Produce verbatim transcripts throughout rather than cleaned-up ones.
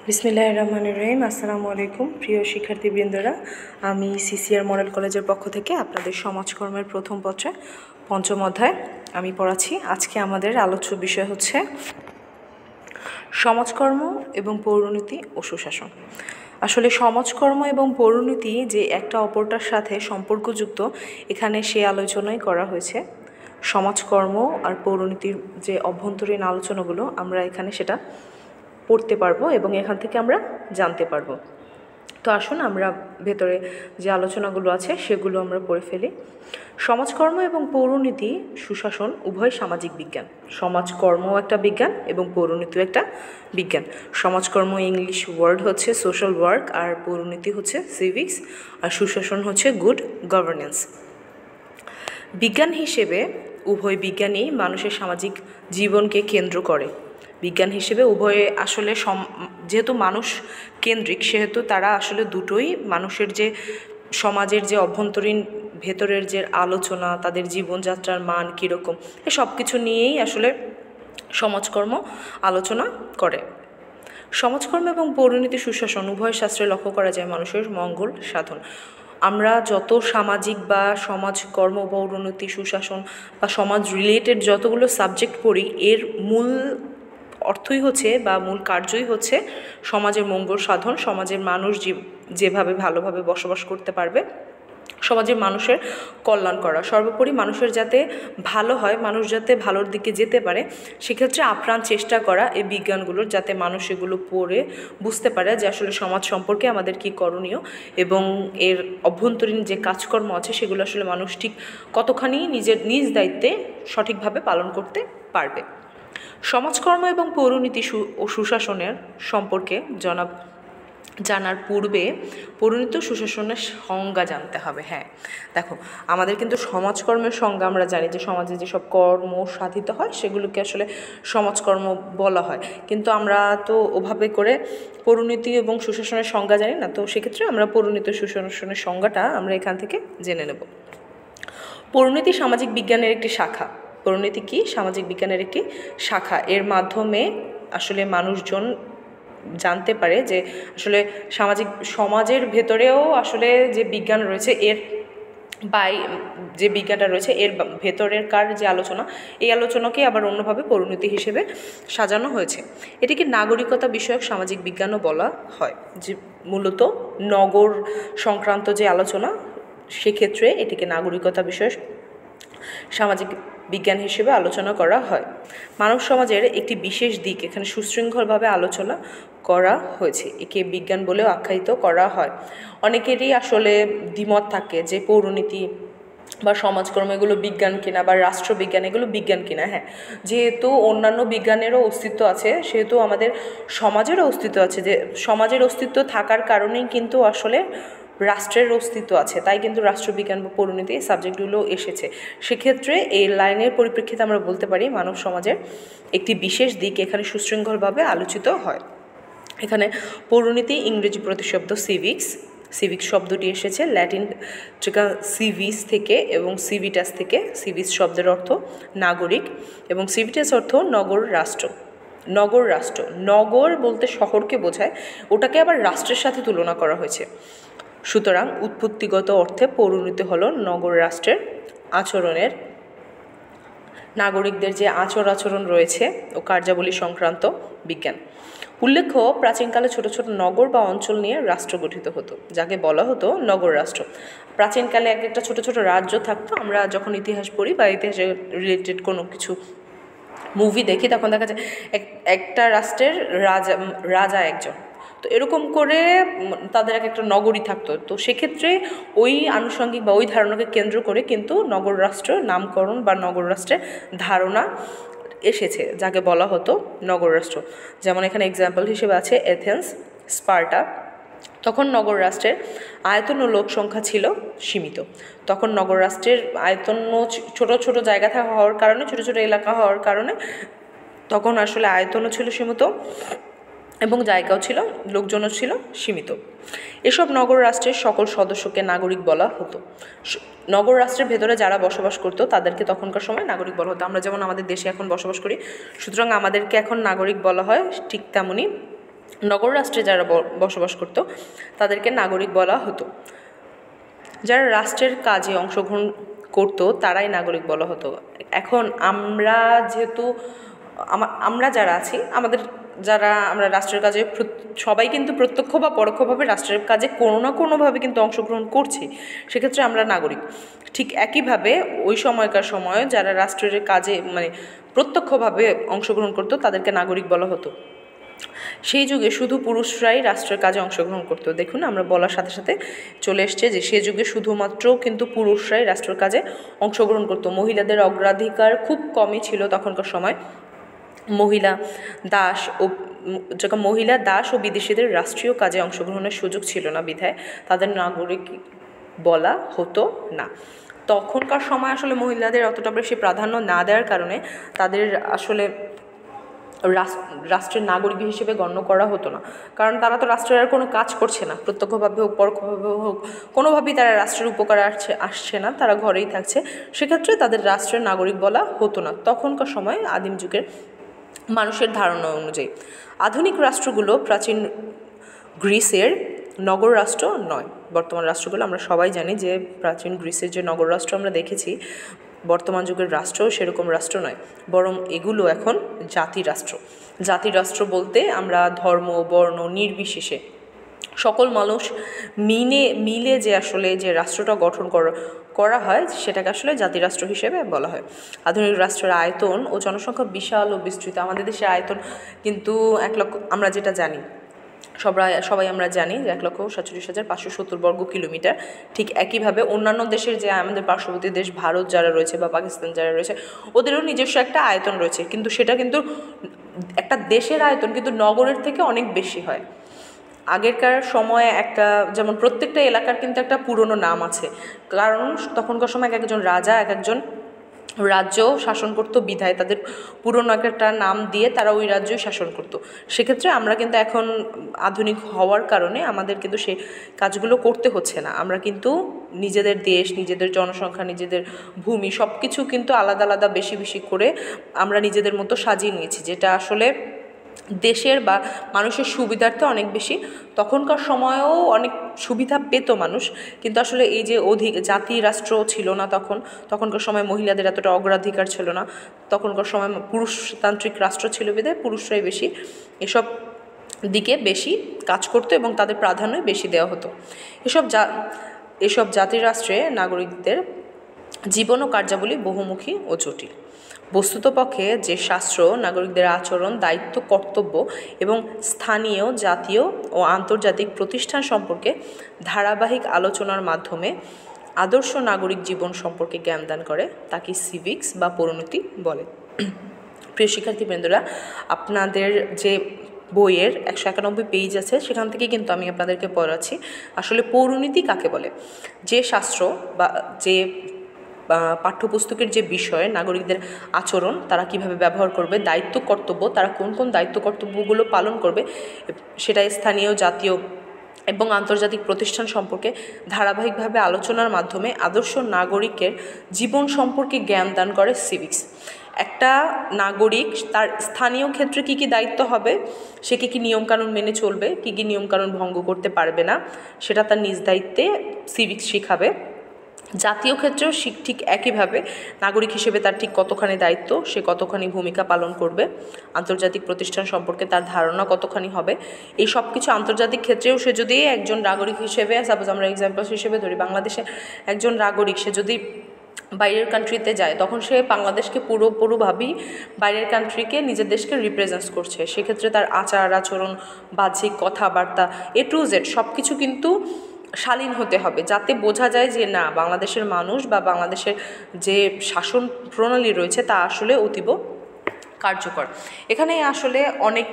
বিসমিল্লাহির রহমানির রহিম। আসসালামু আলাইকুম প্রিয় শিক্ষার্থীবৃন্দরা, আমি সিসিআর মডেল কলেজের পক্ষ থেকে আপনাদের সমাজকর্মের প্রথম পত্রে পঞ্চম অধ্যায় আমি পড়াচ্ছি। আজকে আমাদের আলোচ্য বিষয় হচ্ছে সমাজকর্ম এবং পৌরনীতি ও সুশাসন। আসলে সমাজকর্ম এবং পৌরনীতি যে একটা অপরটার সাথে সম্পর্কযুক্ত, এখানে সে আলোচনাই করা হয়েছে। সমাজকর্ম আর পৌরনীতির যে অভ্যন্তরীণ আলোচনাগুলো আমরা এখানে সেটা পড়তে পারবো এবং এখান থেকে আমরা জানতে পারবো। তো আসুন আমরা ভেতরে যে আলোচনাগুলো আছে সেগুলো আমরা পড়ে ফেলি। সমাজকর্ম এবং পৌরনীতি সুশাসন উভয় সামাজিক বিজ্ঞান। সমাজকর্মও একটা বিজ্ঞান এবং পৌরনীতিও একটা বিজ্ঞান। সমাজকর্ম ইংলিশ ওয়ার্ড হচ্ছে সোশ্যাল ওয়ার্ক, আর পৌরনীতি হচ্ছে সিভিক্স, আর সুশাসন হচ্ছে গুড গভর্নেন্স। বিজ্ঞান হিসেবে উভয় বিজ্ঞানই মানুষের সামাজিক জীবনকে কেন্দ্র করে। বিজ্ঞান হিসেবে উভয়ে আসলে সম যেহেতু মানুষ কেন্দ্রিক, সেহেতু তারা আসলে দুটোই মানুষের যে সমাজের যে অভ্যন্তরীণ ভেতরের যে আলোচনা, তাদের জীবনযাত্রার মান কীরকম, এ সব কিছু নিয়েই আসলে সমাজকর্ম আলোচনা করে। সমাজকর্ম এবং পৌরনীতি সুশাসন উভয় শাস্ত্রে লক্ষ্য করা যায় মানুষের মঙ্গল সাধন। আমরা যত সামাজিক বা সমাজকর্ম, পৌরনীতি, সুশাসন বা সমাজ রিলেটেড যতগুলো সাবজেক্ট পড়ি, এর মূল অর্থই হচ্ছে বা মূল কার্যই হচ্ছে সমাজের মঙ্গল সাধন, সমাজের মানুষ যেভাবে ভালোভাবে বসবাস করতে পারবে, সমাজের মানুষের কল্যাণ করা, সর্বোপরি মানুষের যাতে ভালো হয়, মানুষ যাতে ভালোর দিকে যেতে পারে, সেক্ষেত্রে আপ্রাণ চেষ্টা করা এই বিজ্ঞানগুলোর, যাতে মানুষ এগুলো পড়ে বুঝতে পারে যে আসলে সমাজ সম্পর্কে আমাদের কী করণীয় এবং এর অভ্যন্তরীণ যে কাজকর্ম আছে সেগুলো আসলে মানুষ ঠিক কতখানি নিজের নিজ দায়িত্বে সঠিকভাবে পালন করতে পারবে। সমাজকর্ম এবং পৌরনীতি ও সুশাসনের সম্পর্কে জনাব জানার পূর্বে পৌরনীতি ও সুশাসনের সংজ্ঞা জানতে হবে। হ্যাঁ, দেখো, আমাদের কিন্তু সমাজকর্মের সংজ্ঞা আমরা জানি যে সমাজে যেসব কর্ম সাধিত হয় সেগুলোকে আসলে সমাজকর্ম বলা হয়, কিন্তু আমরা তো ওভাবে করে পৌরনীতি এবং সুশাসনের সংজ্ঞা জানি না। তো সেক্ষেত্রে আমরা পৌরনীতি ও সুশাসনের সংজ্ঞাটা আমরা এখান থেকে জেনে নেব। পৌরনীতি সামাজিক বিজ্ঞানের একটি শাখা। পৌরনীতি কি? সামাজিক বিজ্ঞানের একটি শাখা। এর মাধ্যমে আসলে মানুষজন জানতে পারে যে আসলে সামাজিক সমাজের ভেতরেও আসলে যে বিজ্ঞান রয়েছে, এর বাই যে বিজ্ঞানটা রয়েছে এর ভেতরের কার যে আলোচনা, এই আলোচনাকে আবার অন্যভাবে পৌরনীতি হিসেবে সাজানো হয়েছে। এটিকে নাগরিকতা বিষয়ক সামাজিক বিজ্ঞানও বলা হয়, যে মূলত নগর সংক্রান্ত যে আলোচনা, সেক্ষেত্রে এটিকে নাগরিকতা বিষয়ক সামাজিক বিজ্ঞান হিসেবে আলোচনা করা হয়। মানব সমাজের একটি বিশেষ দিক এখানে সুশৃঙ্খলভাবে আলোচনা করা হয়েছে, একে বিজ্ঞান বলেও আখ্যায়িত করা হয়। অনেকেরই আসলে দ্বিমত থাকে যে পৌরনীতি বা সমাজকর্ম এগুলো বিজ্ঞান কিনা বা রাষ্ট্রবিজ্ঞান এগুলো বিজ্ঞান কিনা। হ্যাঁ, যেহেতু অন্যান্য বিজ্ঞানেরও অস্তিত্ব আছে, সেহেতু আমাদের সমাজেরও অস্তিত্ব আছে, যে সমাজের অস্তিত্ব থাকার কারণেই কিন্তু আসলে রাষ্ট্রের অস্তিত্ব আছে, তাই কিন্তু রাষ্ট্রবিজ্ঞান বা পৌরনীতি এই সাবজেক্টগুলো এসেছে। সেক্ষেত্রে এই লাইনের পরিপ্রেক্ষিতে আমরা বলতে পারি মানব সমাজের একটি বিশেষ দিক এখানে সুশৃঙ্খলভাবে আলোচিত হয়। এখানে পৌরনীতি ইংরেজি প্রতিশব্দ সিভিক্স, সিভিক্স শব্দটি এসেছে ল্যাটিন সিভিস থেকে এবং সিভিটাস থেকে। সিভিস শব্দের অর্থ নাগরিক এবং সিভিটাস অর্থ নগর রাষ্ট্র। নগর রাষ্ট্র, নগর বলতে শহরকে বোঝায়, ওটাকে আবার রাষ্ট্রের সাথে তুলনা করা হয়েছে। সুতরাং উৎপত্তিগত অর্থে পৌরনীতি হল নগর রাষ্ট্রের আচরণের, নাগরিকদের যে আচর আচরণ রয়েছে ও কার্যাবলী সংক্রান্ত বিজ্ঞান। উল্লেখ্য, প্রাচীনকালে ছোট ছোট নগর বা অঞ্চল নিয়ে রাষ্ট্র গঠিত হতো, যাকে বলা হতো নগর রাষ্ট্র। প্রাচীনকালে এক একটা ছোট ছোট রাজ্য থাকতো। আমরা যখন ইতিহাস পড়ি বা ইতিহাসে রিলেটেড কোনো কিছু মুভি দেখি, তখন দেখা যায় একটা রাষ্ট্রের রাজা রাজা একজন, তো এরকম করে তাদের এক একটা নগরী থাকতো। তো সেক্ষেত্রে ওই আনুষঙ্গিক বা ওই ধারণাকে কেন্দ্র করে কিন্তু নগর রাষ্ট্র নামকরণ বা নগর রাষ্ট্রের ধারণা এসেছে, যাকে বলা হতো নগর রাষ্ট্র। যেমন এখানে এক্সাম্পল হিসেবে আছে এথেন্স, স্পার্টা। তখন নগর রাষ্ট্রের আয়তন ও লোক সংখ্যা ছিল সীমিত। তখন নগর রাষ্ট্রের আয়তন ছোট ছোট জায়গা থাকা হওয়ার কারণে, ছোট ছোট এলাকা হওয়ার কারণে তখন আসলে আয়তনও ছিল সীমিত এবং জায়গাও ছিল, লোকজনও ছিল সীমিত। এসব নগর রাষ্ট্রের সকল সদস্যকে নাগরিক বলা হতো। নগর রাষ্ট্রের ভেতরে যারা বসবাস করতো তাদেরকে তখনকার সময় নাগরিক বলা হতো। আমরা যেমন আমাদের দেশে এখন বসবাস করি, সুতরাং আমাদেরকে এখন নাগরিক বলা হয়, ঠিক তেমনই নগর রাষ্ট্রে যারা বসবাস করত তাদেরকে নাগরিক বলা হতো। যারা রাষ্ট্রের কাজে অংশগ্রহণ করতো তারাই নাগরিক বলা হতো। এখন আমরা যেহেতু আমরা যারা আছি, আমাদের যারা আমরা রাষ্ট্রের কাজে সবাই কিন্তু প্রত্যক্ষ বা পরোক্ষভাবে রাষ্ট্রের কাজে কোনো না কোনোভাবে কিন্তু অংশগ্রহণ করছি, সেক্ষেত্রে আমরা নাগরিক। ঠিক একইভাবে ওই সময়কার সময় যারা রাষ্ট্রের কাজে মানে প্রত্যক্ষভাবে অংশগ্রহণ করতো তাদেরকে নাগরিক বলা হতো। সেই যুগে শুধু পুরুষরাই রাষ্ট্রের কাজে অংশগ্রহণ করতো। দেখুন, আমরা বলার সাথে সাথে চলে এসছে যে সে যুগে শুধুমাত্র কিন্তু পুরুষরাই রাষ্ট্রের কাজে অংশগ্রহণ করতো। মহিলাদের অগ্রাধিকার খুব কমই ছিল তখনকার সময়। মহিলা দাস ও যখন মহিলা দাস ও বিদেশিদের রাষ্ট্রীয় কাজে অংশগ্রহণের সুযোগ ছিল না বিধায় তাদের নাগরিক বলা হতো না। তখনকার সময় আসলে মহিলাদের অতটা বেশি প্রাধান্য না দেওয়ার কারণে তাদের আসলে রাষ্ট্রের নাগরিক হিসেবে গণ্য করা হতো না, কারণ তারা তো রাষ্ট্রের আর কোনো কাজ করছে না, প্রত্যক্ষভাবে হোক পরোক্ষভাবে হোক কোনোভাবেই তারা রাষ্ট্রের উপকারে আসছে আসছে না, তারা ঘরেই থাকছে। সেক্ষেত্রে তাদের রাষ্ট্রের নাগরিক বলা হতো না তখনকার সময়, আদিম যুগের মানুষের ধারণা অনুযায়ী। আধুনিক রাষ্ট্রগুলো প্রাচীন গ্রিসের নগর রাষ্ট্র নয়। বর্তমান রাষ্ট্রগুলো আমরা সবাই জানি যে প্রাচীন গ্রিসের যে নগর রাষ্ট্র আমরা দেখেছি, বর্তমান যুগের রাষ্ট্র সেরকম রাষ্ট্র নয়, বরং এগুলো এখন জাতি রাষ্ট্র। জাতি রাষ্ট্র বলতে আমরা ধর্ম বর্ণ নির্বিশেষে সকল মানুষ মিলে মিলে যে আসলে যে রাষ্ট্রটা গঠন করা করা হয় সেটাকে আসলে জাতিরাষ্ট্র হিসেবে বলা হয়। আধুনিক রাষ্ট্রের আয়তন ও জনসংখ্যা বিশাল ও বিস্তৃত। আমাদের দেশের আয়তন কিন্তু এক লক্ষ, আমরা যেটা জানি সবাই সবাই আমরা জানি যে এক লক্ষ সাতচল্লিশ হাজার পাঁচশো সত্তর বর্গ কিলোমিটার। ঠিক একইভাবে অন্যান্য দেশের যে আমাদের পার্শ্ববর্তী দেশ ভারত যারা রয়েছে বা পাকিস্তান যারা রয়েছে ওদেরও নিজস্ব একটা আয়তন রয়েছে, কিন্তু সেটা কিন্তু একটা দেশের আয়তন কিন্তু নগরের থেকে অনেক বেশি হয়। আগেরকার সময়ে একটা যেমন প্রত্যেকটা এলাকার কিন্তু একটা পুরনো নাম আছে, কারণ তখনকার সময় এক একজন রাজা এক একজন রাজ্য শাসন করতো বিধায় তাদের পুরনো একটা নাম দিয়ে তারা ওই রাজ্যই শাসন করতো। সেক্ষেত্রে আমরা কিন্তু এখন আধুনিক হওয়ার কারণে আমাদের কিন্তু সেই কাজগুলো করতে হচ্ছে না। আমরা কিন্তু নিজেদের দেশ, নিজেদের জনসংখ্যা, নিজেদের ভূমি সব কিছু কিন্তু আলাদা আলাদা বেশি বেশি করে আমরা নিজেদের মতো সাজিয়ে নিয়েছি, যেটা আসলে দেশের বা মানুষের সুবিধার্থে অনেক বেশি। তখনকার সময়েও অনেক সুবিধা পেত মানুষ, কিন্তু আসলে এই যে অধিক জাতি রাষ্ট্র ছিল না তখন, তখনকার সময় মহিলাদের এতটা অগ্রাধিকার ছিল না, তখনকার সময় পুরুষতান্ত্রিক রাষ্ট্র ছিল বিধায় পুরুষরাই বেশি এসব দিকে বেশি কাজ করতো এবং তাদের প্রাধান্যই বেশি দেওয়া হতো। এসব যা এসব জাতি রাষ্ট্রে নাগরিকদের জীবন ও কার্যাবলী বহুমুখী ও জটিল। বস্তুতপক্ষে যে শাস্ত্র নাগরিকদের আচরণ, দায়িত্ব, কর্তব্য এবং স্থানীয়, জাতীয় ও আন্তর্জাতিক প্রতিষ্ঠান সম্পর্কে ধারাবাহিক আলোচনার মাধ্যমে আদর্শ নাগরিক জীবন সম্পর্কে জ্ঞান দান করে তাকে সিভিক্স বা পরিণতি বলে। প্রিয় শিক্ষার্থীবৃন্দরা, আপনাদের যে বইয়ের একশো একানব্বই পেজ আছে সেখান থেকে কিন্তু আমি আপনাদেরকে পড়াচ্ছি আসলে পৌরনীতি কাকে বলে। যে শাস্ত্র বা যে পাঠ্যপুস্তকের যে বিষয় নাগরিকদের আচরণ, তারা কিভাবে ব্যবহার করবে, দায়িত্ব কর্তব্য, তারা কোন কোন দায়িত্ব কর্তব্যগুলো পালন করবে, সেটা স্থানীয়, জাতীয় এবং আন্তর্জাতিক প্রতিষ্ঠান সম্পর্কে ধারাবাহিকভাবে আলোচনার মাধ্যমে আদর্শ নাগরিকের জীবন সম্পর্কে জ্ঞান দান করে সিভিক্স। একটা নাগরিক তার স্থানীয় ক্ষেত্রে কী কী দায়িত্ব হবে, সে কী কী নিয়মকানুন মেনে চলবে, কী কী নিয়মকানুন ভঙ্গ করতে পারবে না, সেটা তার নিজ দায়িত্বে সিভিক্স শিখাবে। জাতীয় ক্ষেত্রেও ঠিক একইভাবে নাগরিক হিসেবে তার ঠিক কতখানি দায়িত্ব, সে কতখানি ভূমিকা পালন করবে, আন্তর্জাতিক প্রতিষ্ঠান সম্পর্কে তার ধারণা কতখানি হবে, এই সব কিছু আন্তর্জাতিক ক্ষেত্রেও সে যদি একজন নাগরিক হিসেবে, সাপোজ আমরা এক্সাম্পল হিসেবে ধরি বাংলাদেশে একজন নাগরিক, সে যদি বাইরের কান্ট্রিতে যায় তখন সে বাংলাদেশকে পুরোপুরিভাবেই বাইরের কান্ট্রিকে নিজের দেশকে রিপ্রেজেন্ট করছে। সেক্ষেত্রে তার আচার আচরণ, বাহ্যিক কথাবার্তা, এ টু জেড সব কিছু কিন্তু শালীন হতে হবে, যাতে বোঝা যায় যে না, বাংলাদেশের মানুষ বা বাংলাদেশের যে শাসন প্রণালী রয়েছে তা আসলে অতীব কার্যকর। এখানে আসলে অনেক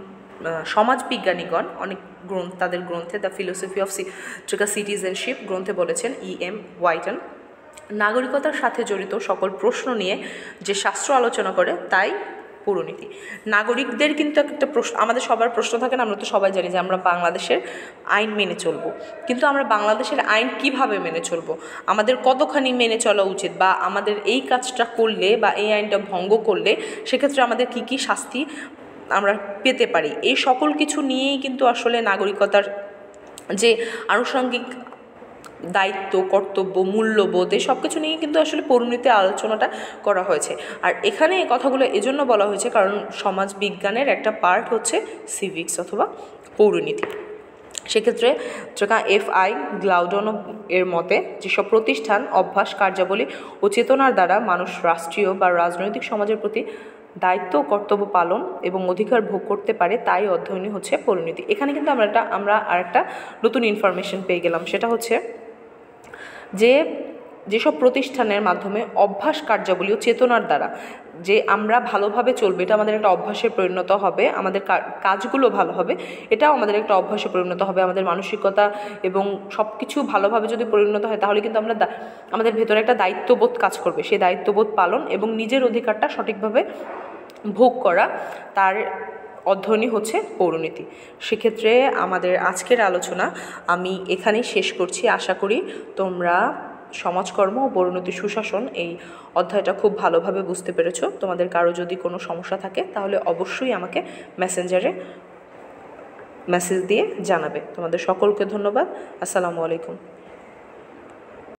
সমাজবিজ্ঞানীগণ অনেক গ্রন্থ তাদের গ্রন্থে দ্য ফিলোসফি অফ সিটিজেনশিপ গ্রন্থে বলেছেন, ই এম হোয়াইটন নাগরিকতার সাথে জড়িত সকল প্রশ্ন নিয়ে যে শাস্ত্র আলোচনা করে তাই পৌরনীতি। নাগরিকদের কিন্তু একটা প্রশ্ন, আমাদের সবার প্রশ্ন থাকে না, আমরা তো সবাই জানি যে আমরা বাংলাদেশের আইন মেনে চলবো, কিন্তু আমরা বাংলাদেশের আইন কিভাবে মেনে চলবো, আমাদের কতখানি মেনে চলা উচিত, বা আমাদের এই কাজটা করলে বা এই আইনটা ভঙ্গ করলে সেক্ষেত্রে আমাদের কি কি শাস্তি আমরা পেতে পারি। এই সকল কিছু নিয়েই কিন্তু আসলে নাগরিকতার যে আনুষঙ্গিক দায়িত্ব, কর্তব্য, মূল্যবোধ এই সব কিছু নিয়ে কিন্তু আসলে পৌরনীতির আলোচনাটা করা হয়েছে। আর এখানে এই কথাগুলো এজন্য বলা হয়েছে কারণ সমাজ বিজ্ঞানের একটা পার্ট হচ্ছে সিভিক্স অথবা পৌরনীতি। সেক্ষেত্রে এফ আই গ্লাউডন এর মতে যেসব প্রতিষ্ঠান, অভ্যাস, কার্যাবলী ও চেতনার দ্বারা মানুষ রাষ্ট্রীয় বা রাজনৈতিক সমাজের প্রতি দায়িত্ব ও কর্তব্য পালন এবং অধিকার ভোগ করতে পারে তাই অধ্যয়নই হচ্ছে পৌরনীতি। এখানে কিন্তু আমরা একটা আমরা আর একটা নতুন ইনফরমেশন পেয়ে গেলাম, সেটা হচ্ছে যে যেসব প্রতিষ্ঠানের মাধ্যমে অভ্যাস, কার্যাবলী ও চেতনার দ্বারা যে আমরা ভালোভাবে চলবে, এটা আমাদের একটা অভ্যাসে পরিণত হবে, আমাদের কাজগুলো ভালো হবে, এটাও আমাদের একটা অভ্যাসে পরিণত হবে, আমাদের মানসিকতা এবং সব কিছু ভালোভাবে যদি পরিণত হয় তাহলে কিন্তু আমরা আমাদের ভেতরে একটা দায়িত্ববোধ কাজ করবে। সেই দায়িত্ববোধ পালন এবং নিজের অধিকারটা সঠিকভাবে ভোগ করা, তার অধ্যয়নই হচ্ছে পৌরনীতি। সেক্ষেত্রে আমাদের আজকের আলোচনা আমি এখানেই শেষ করছি। আশা করি তোমরা সমাজকর্ম ও পৌরনীতি সুশাসন এই অধ্যায়টা খুব ভালোভাবে বুঝতে পেরেছো। তোমাদের কারো যদি কোনো সমস্যা থাকে তাহলে অবশ্যই আমাকে মেসেঞ্জারে মেসেজ দিয়ে জানাবে। তোমাদের সকলকে ধন্যবাদ। আসসালামু আলাইকুম।